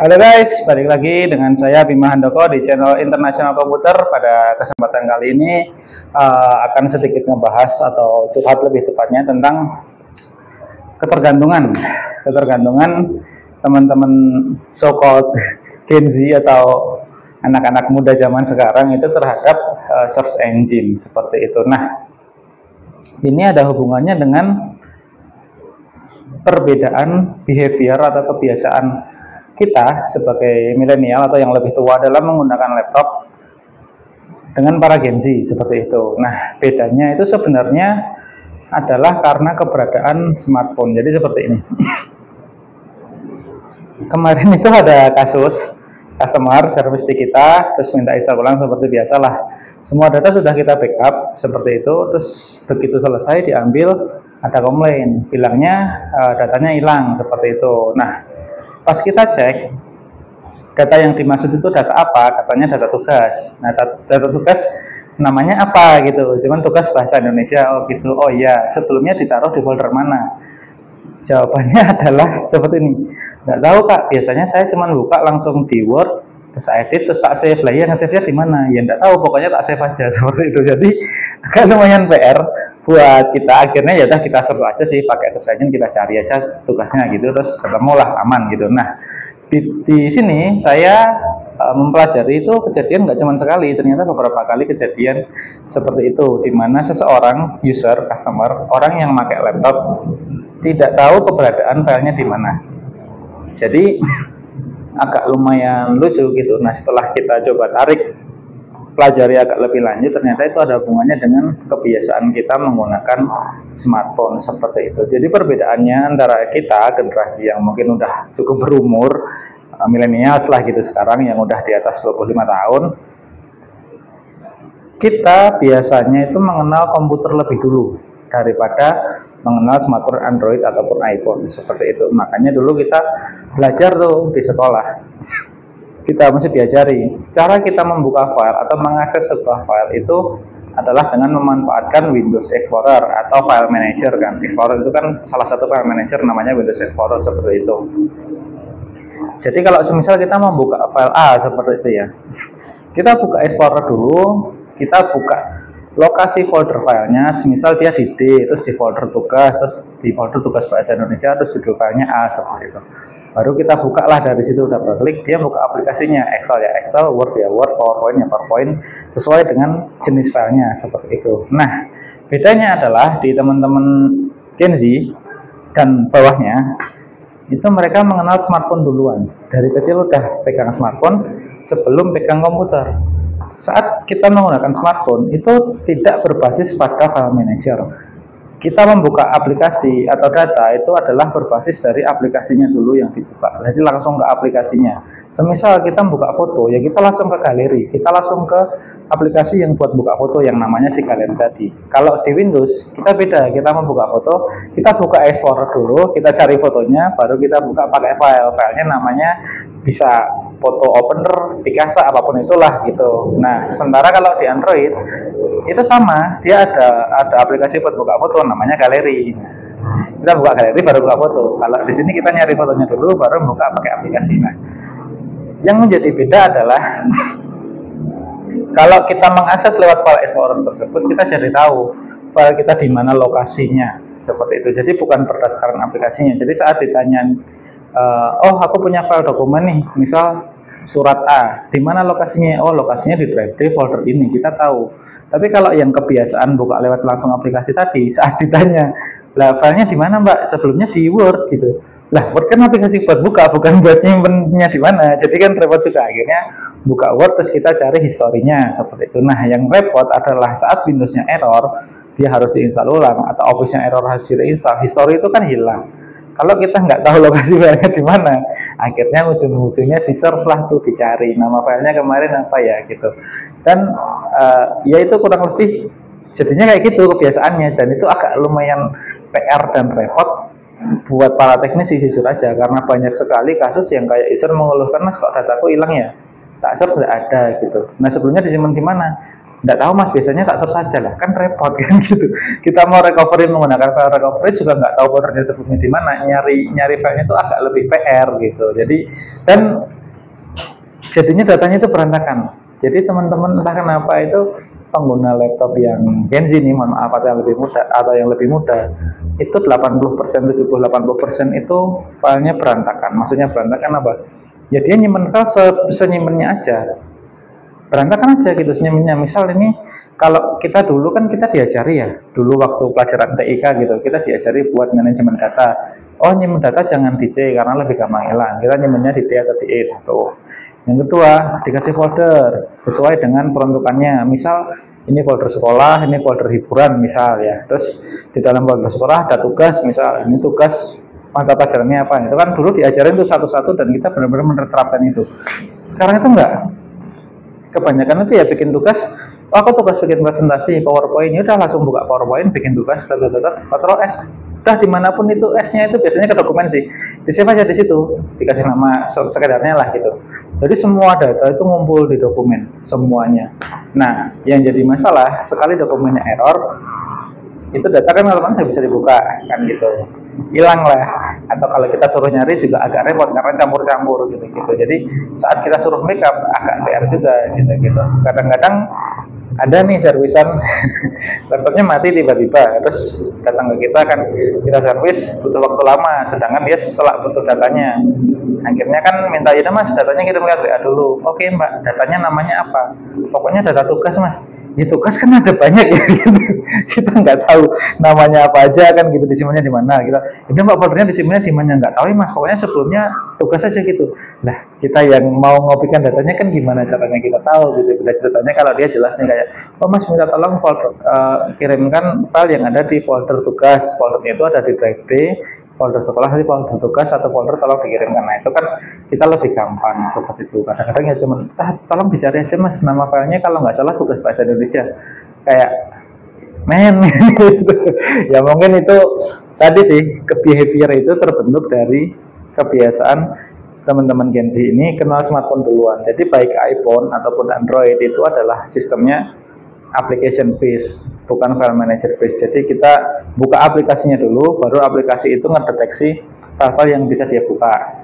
Halo guys, balik lagi dengan saya Bima Handoko di channel Internasional Komputer. Pada kesempatan kali ini akan sedikit ngebahas atau curhat lebih tepatnya tentang ketergantungan teman-teman so-called Gen Z atau anak-anak muda zaman sekarang itu terhadap search engine seperti itu. Nah, ini ada hubungannya dengan perbedaan behavior atau kebiasaan kita sebagai milenial atau yang lebih tua dalam menggunakan laptop dengan para Gen Z seperti itu. Nah, bedanya itu sebenarnya adalah karena keberadaan smartphone. Jadi seperti ini. Kemarin itu ada kasus customer service di kita, terus minta install ulang seperti biasalah. Semua data sudah kita backup seperti itu, terus begitu selesai diambil ada komplain, bilangnya datanya hilang seperti itu. Nah, pas kita cek data yang dimaksud itu data apa, katanya data tugas. Nah, data tugas namanya apa gitu, cuman tugas bahasa Indonesia. Oh gitu, oh iya, sebelumnya ditaruh di folder mana? Jawabannya adalah seperti ini, nggak tahu kak, biasanya saya cuman buka langsung di Word, terus tak edit, terus tak save. Lah ya, nge-save-nya di mana? Ya nggak tahu, pokoknya tak save aja seperti itu. Jadi agak lumayan PR buat kita. Akhirnya ya udah kita search aja sih, pakai search engine, kita cari aja tugasnya gitu, terus ketemulah, aman gitu. Nah, di sini saya mempelajari itu kejadian nggak cuma sekali, ternyata beberapa kali kejadian seperti itu, di mana seseorang user, customer, orang yang pakai laptop tidak tahu keberadaan filenya di mana. Jadi agak lumayan lucu gitu. Nah, setelah kita coba pelajari agak lebih lanjut, ternyata itu ada hubungannya dengan kebiasaan kita menggunakan smartphone seperti itu. Jadi perbedaannya antara kita, generasi yang mungkin udah cukup berumur, milenial lah gitu sekarang, yang udah di atas 25 tahun, kita biasanya itu mengenal komputer lebih dulu daripada mengenal smartphone Android ataupun iPhone seperti itu. Makanya dulu kita belajar tuh di sekolah, kita mesti diajari cara kita membuka file atau mengakses sebuah file itu adalah dengan memanfaatkan Windows Explorer atau File Manager kan. Explorer itu kan salah satu file manager, namanya Windows Explorer seperti itu. Jadi kalau semisal kita membuka file A seperti itu ya, kita buka Explorer dulu, kita buka lokasi folder filenya, semisal dia di D, terus di folder tugas, terus di folder tugas bahasa Indonesia, terus judul filenya A seperti itu. Baru kita buka lah dari situ, double klik, dia buka aplikasinya, Excel ya Excel, Word ya Word, PowerPoint ya PowerPoint, sesuai dengan jenis filenya seperti itu. Nah, bedanya adalah di teman-teman Gen Z dan bawahnya, itu mereka mengenal smartphone duluan. Dari kecil udah pegang smartphone sebelum pegang komputer. Saat kita menggunakan smartphone itu tidak berbasis pada file manager. Kita membuka aplikasi atau data itu adalah berbasis dari aplikasinya dulu yang dibuka. Jadi langsung ke aplikasinya. Semisal kita membuka foto, ya kita langsung ke galeri. Kita langsung ke aplikasi yang buat buka foto yang namanya si galeri tadi. Kalau di Windows, kita beda. Kita membuka foto, kita buka Explorer dulu, kita cari fotonya, baru kita buka pakai file. Filenya namanya bisa foto opener, Picasa, apapun itulah gitu. Nah, sementara kalau di Android itu sama, dia ada aplikasi buat buka foto namanya galeri. Kita buka galeri baru buka foto. Kalau di sini kita nyari fotonya dulu baru buka pakai aplikasi. Nah, yang menjadi beda adalah kalau kita mengakses lewat file Explorer tersebut, kita jadi tahu file kita di mana lokasinya seperti itu. Jadi bukan berdasarkan aplikasinya. Jadi saat ditanya, oh aku punya file dokumen nih, misal surat A, di mana lokasinya? Oh lokasinya di drive D folder ini, kita tahu. Tapi kalau yang kebiasaan buka lewat langsung aplikasi tadi, saat ditanya, lah filenya di mana mbak? Sebelumnya di Word gitu. Lah Word kan aplikasi buat buka, bukan buat nyimpennya di mana. Jadi kan repot juga. Akhirnya buka Word terus kita cari historinya seperti itu. Nah, yang repot adalah saat Windowsnya error, dia harus diinstal ulang, atau Office-nya error harus diinstal. History itu kan hilang. Kalau kita nggak tahu lokasi filenya di mana, akhirnya ujung-ujungnya di search lah tuh, dicari nama filenya kemarin apa ya gitu. Dan ya itu kurang lebih jadinya kayak gitu kebiasaannya, dan itu agak lumayan PR dan repot buat para teknisi jujur aja, karena banyak sekali kasus yang kayak user mengeluhkan, mas kok dataku hilang ya, tak search nggak ada gitu. Nah sebelumnya disimpan di mana? Nggak tahu mas, biasanya tak search saja lah, kan repot kan gitu. Kita mau recovery menggunakan file recovery juga nggak tahu foldernya sebelumnya di mana, nyari filenya itu agak lebih PR gitu. Jadi dan jadinya datanya itu berantakan. Jadi teman-teman entah kenapa itu pengguna laptop yang Gen Z ini, mohon maaf, atau yang lebih muda, itu 80%, 70-80% itu filenya berantakan. Maksudnya berantakan apa? Ya dia nyimpen file senyimpennya aja, berantakan aja gitu senyimpennya. Misal ini, kalau kita dulu kan kita diajari ya, dulu waktu pelajaran TIK gitu, kita diajari buat manajemen data. Oh, nyimpen data jangan di C karena lebih gampang hilang, kita nyimpennya di D atau di E satu. Yang kedua, dikasih folder sesuai dengan peruntukannya. Misal ini folder sekolah, ini folder hiburan misal ya. Terus di dalam folder sekolah ada tugas, misal ini tugas mata pelajarannya apa. Itu kan dulu diajarin tuh satu-satu dan kita benar-benar menerapkan itu. Sekarang itu enggak. Kebanyakan itu ya bikin tugas, oh, aku tugas bikin presentasi PowerPoint, ya udah langsung buka PowerPoint, bikin tugas, Ctrl S. Udah dimanapun itu S-nya itu biasanya ke dokumen sih, di save aja di situ, dikasih nama sekedarnya lah gitu. Jadi semua data itu ngumpul di dokumen semuanya. Nah, yang jadi masalah sekali dokumennya error, itu data kan otomatis nggak bisa dibuka kan gitu, hilang lah. Atau kalau kita suruh nyari juga agak repot karena campur-campur gitu. Jadi saat kita suruh backup agak PR juga gitu. Kadang-kadang ada nih servisan laptopnya mati tiba-tiba, terus datang ke kita kan, kita servis butuh waktu lama, sedangkan dia selak butuh datanya. Akhirnya kan minta, ya mas datanya kirim ke WA dulu. Oke mbak, datanya namanya apa? Pokoknya data tugas mas. Ya tugas kan ada banyak ya gitu. Kita nggak tahu namanya apa aja kan gitu, disimpannya di mana. Kita udah mbak foldernya disimpannya di mana, nggak tahu ya mas, pokoknya sebelumnya tugas aja gitu. Nah kita yang mau ngopikan datanya kan gimana caranya kita tahu gitu. Kita ceritanya kalau dia jelasnya kayak, oh mas minta tolong folder, kirimkan file yang ada di folder tugas, foldernya itu ada di drive D, folder sekolah, nanti folder tugas atau folder tolong dikirimkan. Nah itu kan kita lebih gampang seperti itu. Kadang-kadang ya cuman, tolong dicari aja mas nama filenya, kalau nggak salah tugas bahasa Indonesia, kayak gitu. Ya mungkin itu tadi sih, behavior itu terbentuk dari kebiasaan teman-teman Gen Z ini kenal smartphone duluan. Jadi baik iPhone ataupun Android itu adalah sistemnya application based, bukan file manager based. Jadi kita buka aplikasinya dulu, baru aplikasi itu ngedeteksi file-file yang bisa dia buka.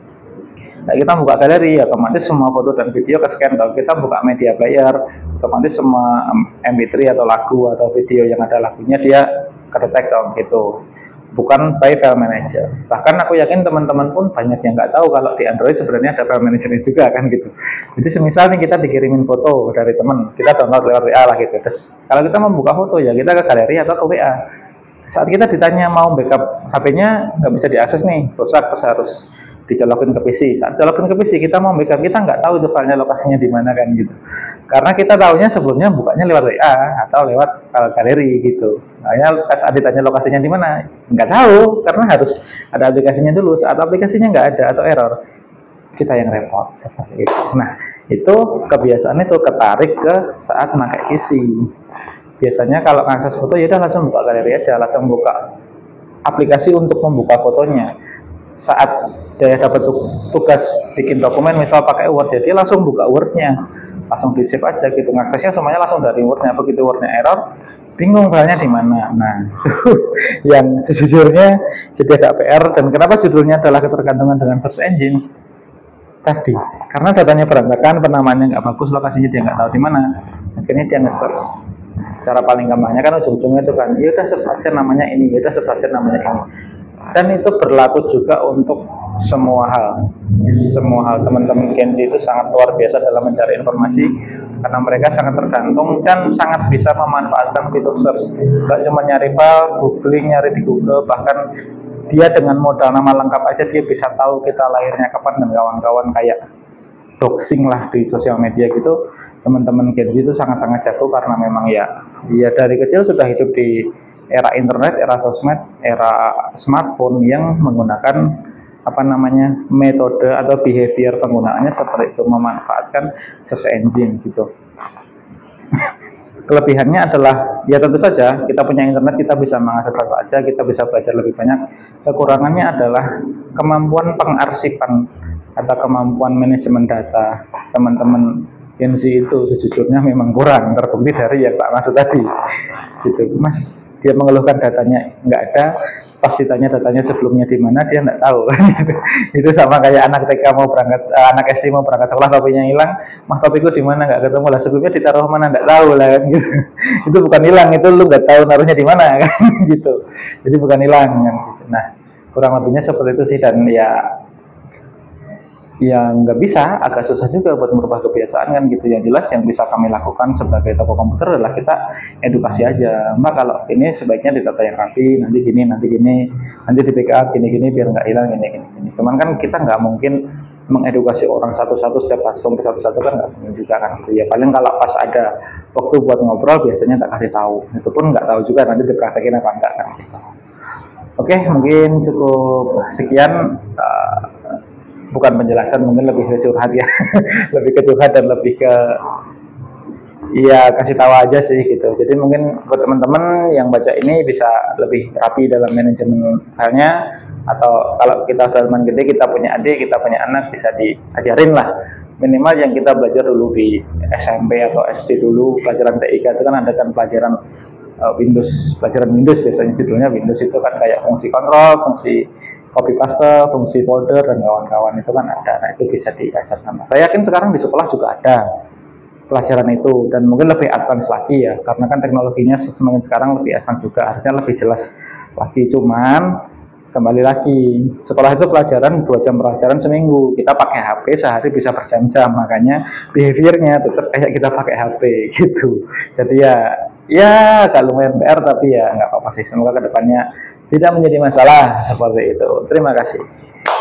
Nah, kita buka galeri, otomatis semua foto dan video ke scan. Kalau kita buka media player, otomatis semua MP3 atau lagu atau video yang ada lagunya dia kedetek dong gitu. Bukan by file manager. Bahkan aku yakin teman-teman pun banyak yang nggak tahu kalau di Android sebenarnya ada file manager juga kan gitu. Jadi semisal nih kita dikirimin foto dari teman, kita download lewat WA lah gitu. Terus kalau kita membuka foto ya kita ke galeri atau ke WA. Saat kita ditanya mau backup HP-nya nggak bisa diakses nih, rusak, terus harus dicolokin ke PC. Saat colokin ke PC kita mau backup, kita nggak tahu itu filenya lokasinya di mana kan gitu. Karena kita tahunya sebelumnya bukanya lewat WA atau lewat galeri gitu. Nah, saat ditanya lokasinya di mana, nggak tahu karena harus ada aplikasinya dulu. Saat aplikasinya nggak ada atau error, kita yang repot seperti itu. Nah, itu kebiasaan itu ketarik ke saat pakai PC. Biasanya kalau akses foto ya udah langsung buka galeri aja, langsung buka aplikasi untuk membuka fotonya. Saat dia dapat tugas bikin dokumen misal pakai Word, jadi langsung buka Word-nya, langsung di save aja gitu, aksesnya semuanya langsung dari Word-nya. Begitu Word-nya error, bingung filenya di mana. Nah, yang sejujurnya jadi agak PR. Dan kenapa judulnya adalah ketergantungan dengan search engine tadi, karena datanya berantakan, penamaannya nggak bagus, lokasinya dia nggak tahu di mana, akhirnya dia nge-search. Cara paling gampangnya kan ujung-ujungnya itu kan, ya udah search aja namanya ini, ya udah search aja namanya ini. Dan itu berlaku juga untuk semua hal. Semua hal, teman-teman Gen Z itu sangat luar biasa dalam mencari informasi karena mereka sangat tergantung dan sangat bisa memanfaatkan fitur search. Gak cuma nyari file, googling, nyari di Google, bahkan dia dengan modal nama lengkap aja dia bisa tahu kita lahirnya kapan dan kawan-kawan, kayak doxing lah di sosial media gitu. Teman-teman Gen Z itu sangat-sangat jago karena memang ya dari kecil sudah hidup di era internet, era sosmed, era smartphone yang menggunakan metode atau behavior penggunaannya seperti itu, memanfaatkan search engine gitu. Kelebihannya adalah ya tentu saja kita punya internet, kita bisa mengakses apa aja, kita bisa belajar lebih banyak. Kekurangannya adalah kemampuan pengarsipan atau kemampuan manajemen data. Teman-teman Gen Z itu sejujurnya memang kurang, terbukti dari yang Pak Masud tadi gitu. Mas, dia mengeluhkan datanya nggak ada, pas ditanya datanya sebelumnya di mana dia nggak tahu. Itu sama kayak anak TK mau berangkat, anak SD mau berangkat sekolah topinya hilang, mah topiku di mana nggak ketemu lah, sebelumnya ditaruh mana nggak tahu lah kan gitu. Itu bukan hilang, itu lu nggak tahu naruhnya di mana kan gitu. Jadi bukan hilang kan gitu. Nah kurang lebihnya seperti itu sih, dan ya yang nggak bisa, agak susah juga buat merubah kebiasaan kan gitu. Yang jelas yang bisa kami lakukan sebagai toko komputer adalah kita edukasi aja, Mbak kalau ini sebaiknya ditata yang rapi, nanti gini, nanti di backup gini biar nggak hilang gini. Cuman kan kita nggak mungkin mengedukasi orang satu-satu, setiap customer satu-satu kan nggak mungkin juga kan gitu. Ya paling kalau pas ada waktu buat ngobrol biasanya tak kasih tahu, itu pun nggak tahu juga nanti dipraktekin apa enggak kan gitu. Oke, mungkin cukup sekian. Bukan penjelasan, mungkin lebih ke curhat ya. Lebih ke curhat dan lebih ke ya kasih tahu aja sih gitu. Jadi mungkin buat teman-teman yang baca ini bisa lebih rapi dalam manajemen filenya, atau kalau kita sudah teman gede, kita punya adik, kita punya anak, bisa diajarin lah. Minimal yang kita belajar dulu di SMP atau SD dulu, pelajaran TIK itu kan ada kan pelajaran Windows, pelajaran Windows biasanya judulnya Windows, itu kan kayak fungsi kontrol, fungsi copy paste, fungsi folder dan kawan-kawan itu kan ada. Nah itu bisa diajarkan. Saya yakin sekarang di sekolah juga ada pelajaran itu, dan mungkin lebih advance lagi ya, karena kan teknologinya semakin sekarang lebih advance juga, harusnya lebih jelas lagi. Cuman kembali lagi, sekolah itu pelajaran 2 jam pelajaran seminggu, kita pakai HP sehari bisa berjam-jam, makanya behaviornya tetap kayak kita pakai HP gitu. Jadi ya agak lumayan PR, tapi ya nggak apa-apa sih, semoga kedepannya tidak menjadi masalah seperti itu. Terima kasih.